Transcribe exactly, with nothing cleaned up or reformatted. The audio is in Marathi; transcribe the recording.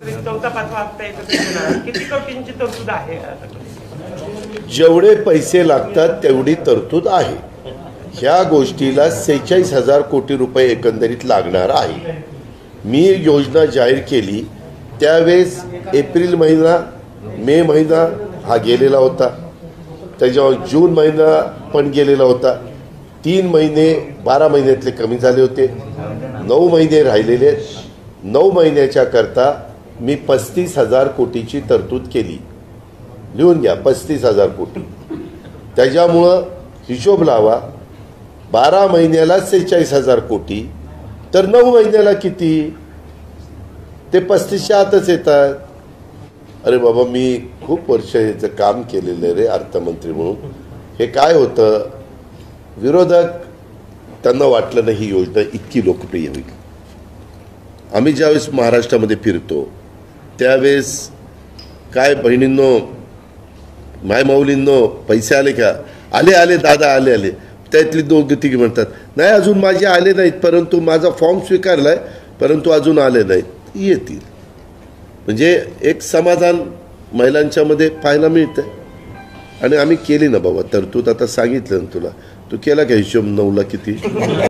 चौथा पाचवा हप्ता एकत्र किती कोटींची तरतूद आहे? जेवढे पैसे लागतात तेवढी तरतूद आहे. ह्या गोष्टीला सेहेचाळीस हजार कोटी रुपये एकंदरीत लागणार आहे. मी योजना जाहीर केली त्यावेळेस एप्रिल महिना मे महिना हा गेलेला होता, त्याच्यावर जून महिना पण गेलेला होता. तीन महिने बारा महिन्यातले कमी झाले होते, नऊ महिने राहिलेले. नऊ महिन्याच्या करता मी पस्तीस हजार कोटीची तरतूद केली. लिहून घ्या, पस्तीस हजार कोटी. त्याच्यामुळं हिशोब लावा, बारा महिन्याला सेहेचाळीस हजार कोटी तर नऊ महिन्याला किती? ते पस्तीसच्या आतच येतात. अरे बाबा, मी खूप वर्ष याचं काम केलेलं रे अर्थमंत्री म्हणून. हे काय होतं, विरोधक त्यांना वाटलं नाही ही योजना इतकी लोकप्रिय होईल. आम्ही ज्यावेळेस महाराष्ट्रामध्ये फिरतो त्यावेळेस काय बहिणींनो, मायमाऊलींनो, पैसे आले का? आले आले दादा, आले आले. त्यातली दोघं तिघी म्हणतात नाही अजून माझे आले नाहीत, परंतु माझा फॉर्म स्वीकारलाय परंतु अजून आले नाहीत. येतील. म्हणजे एक समाधान महिलांच्या मध्ये पाहायला मिळतं. आणि आम्ही केली ना बाबा तरतूद. आता सांगितलं ना तुला, तू केला का हिशोब नऊला किती?